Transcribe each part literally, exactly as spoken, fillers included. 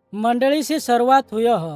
मंडळीशी सर्वात हुय ह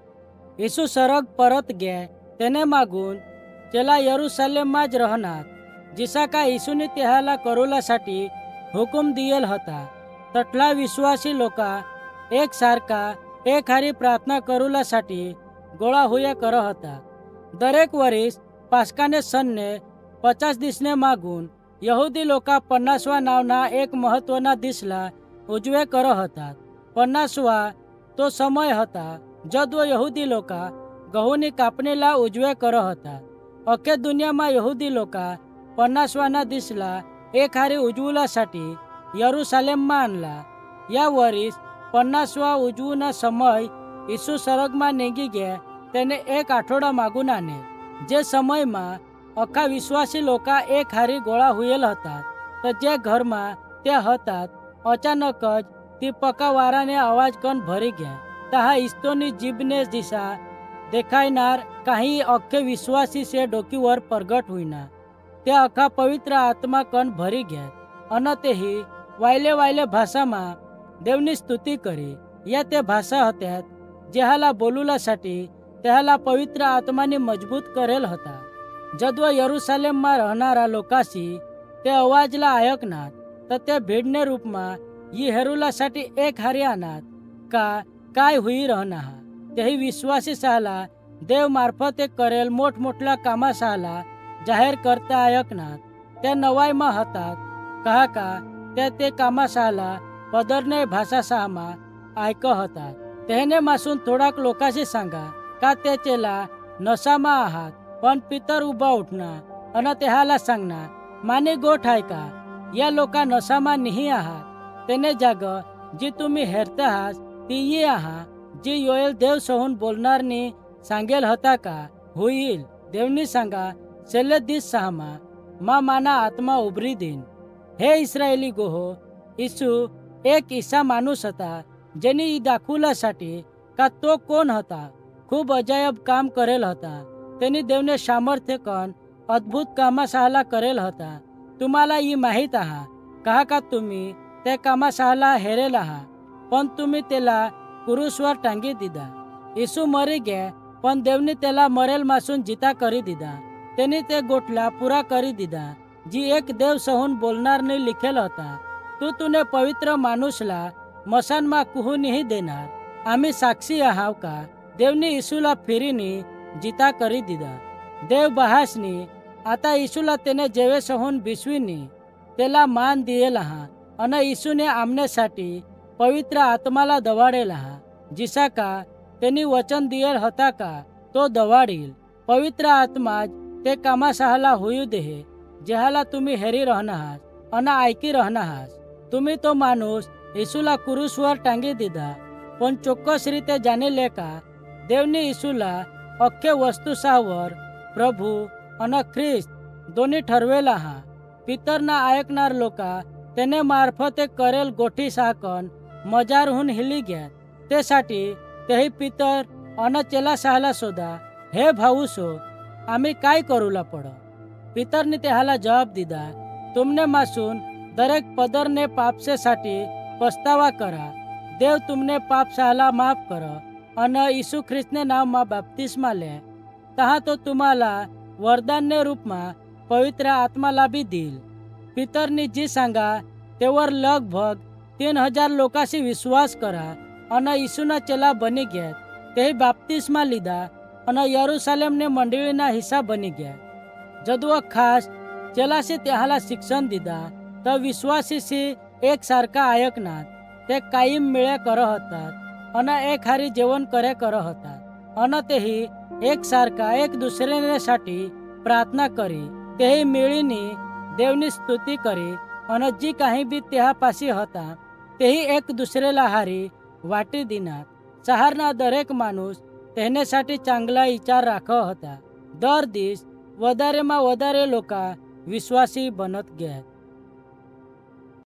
येशू सरग परत गे તેને मागून चेला यरुशलेमમાં જ रहणार जिसा का येशूने त्याला करूलासाठी हुकूम दिયેલ હતા। तटला विश्वासी लोका एक सारखा एक हारी प्रार्थना करूलासाठी गोळा हुया कर હતા। दरेक वरीस पास्काने सणने पचास दिसने मागून यहुदी लोका पन्नासवा नावना एक महत्वना दिसला उजवे कर હતા। पन्नासवा तो समय હતા जदव यहुदी लोका गहूनी कापणीला उजवे कर હતા। अख्खे दुनियाમાં यहुदी लोका पन्नासवाना दिसला एक हारी उजवूलासाठी यरुशलेमમાં आणला। या वरीस पन्नासवा उजवूना समय ઈસુ સરગમાં નેગી ગયા તેને એક આઠોડા માગું આને જે સમયમાં આખા વિશ્વાસી લોકા એક હારી ગોળા હુયેલ હતા। તો જે ઘરમાં તે હતા અચાનક જ તે પકાવારાને અવાજ કન ભરી ગયા તહા ઈસ્તોની જીભને દિશા દેખાયનાર काही અખ્ખે વિશ્વાસી से ડોકીवर પ્રગટ हुईना તે આખા પવિત્ર આત્મા કન ભરી ગયા અને તે વાયલે વાયલે ભાષામાં દેવની સ્તુતિ કરી। या તે ભાષા હતા જેहाला બોલુલાसाठी त्याला पवित्र आत्माने मजबूत करेल होता। जदव यरुशलेमમાં रहणारा लोकाशी ते अवाजला ऐकनात तर ते भीडने रूपમાં ये हेरुलासाठी एक हारी आणत का काय हुई रहना तेही विश्वासी साला देव मार्फते करेल मोठमोठल्या कामासाला जाहीर करता ऐकनात त्या नवाईમાં હતા कहा का ते ते कामासाला पदरने भाषा सामा ऐक होता। તેને માसून થોડાક લોકાशी सांगा का ते चेला नशामा आहात पण पितर उभा उठना आणि त्याला सांगना माने गोठ आहे का या लोका नशामा नाही आहात तेने जाग जी तुम्ही हेरता आहात ती ये आहात जी योएल देव सहून बोलणारनी सांगेल होता का होईल देवनी सांगा छेल्ले दिस सहामा मा माना आत्मा उभरी देईन। हे इस्रायली गोहो ईसू एक ईसा माणूस होता जेनी दाखवल्यासाठी का तो कोण होता खूप अजायब काम करेल होता। त्यांनी देवने सामर्थ्य कन अद्भुत कामासाला करेल होता। तुम्हाला ही माहीत आहा कहा का तुम्ही त्या कामासाला हेरेल आहा पण तुम्ही त्याला क्रूसवर टांगी दिदा। येशू मरी गे पण देवनी त्याला मरेल मासून जिता करी दिदा। त्यांनी ते गोठला पुरा करी दिदा जी एक देव सहून बोलणारने लिखेल होता तू तुने पवित्र माणूसला मसानमा कुहू नहीं देणार। आम्ही साक्षी आहाव का देवनी ईसूला फिरीनी जिता करी दिदा। देव बहासनी आता ईसूला तेने जेवे सहून बिस्वीनी त्याला मान दिएल हा अन ईसूने आमनेसाठी पवित्र आत्माला दवाडेल हा जिसा का त्यांनी वचन दिएल होता का तो दवाडील। पवित्र आत्मा ते कामासाहाला होऊ देहे जेहाला तुम्ही हेरी रहनाहास अन ऐकी रहनाहास। तुम्ही तो माणूस ईसूला क्रूसवर टांगी दिदा पण चोक्कस रीते जाणेले का देवनी ईसूला अख्खे वस्तुसावर प्रभु अन ख्रिस्त दोन्ही ठरवेला हा। पितरना ऐकणार लोका तेने मार्फते करेल गोठी साकन मजारहून हिली घ्या तेसाठी तेही पितर अन चेला सहाला शोधा हे भाऊसो आम्ही काय करूला पड। पितरने त्याला जवाब दिदा तुमने मासून दरेक पदरने पापसे साठी पछतावा करा देव तुमने पाप सहाला माफ कर अन यीशु ख्रिस्तने नाव मा बपतिस्मा ले तहा तो तुम्हाला वरदानने रूपमा पवित्र आत्माला भी देईल। पितरनी जी सांगा तेवर लगभग तीन हजार लोकाशी विश्वास करा अन यीशुना चेला बनी गया तेही बपतिस्मा लीधा अन यरुशलेमने मंडळीना हिस्सा बनी गया। जदव खास चेलाशी त्याला शिक्षण दिदा तर विश्वासीशी एक सारखा ऐकनात ते कायम मिळे कर होतात अन एक हारी जेवण करे कर होतात अन तेही एक सारखा एक दुसरे साठी प्रार्थना करी तेही मिळीनी देवनी स्तुती करी अन जी काही बी त्यापाशी होता तेही एक दुसरेला हारी वाटी दिनात। सहारना दरेक माणूस तेनेसाठी चांगला विचार राख होता। दर दिस वदारेमा वदारे लोका विश्वासी बनत गेत।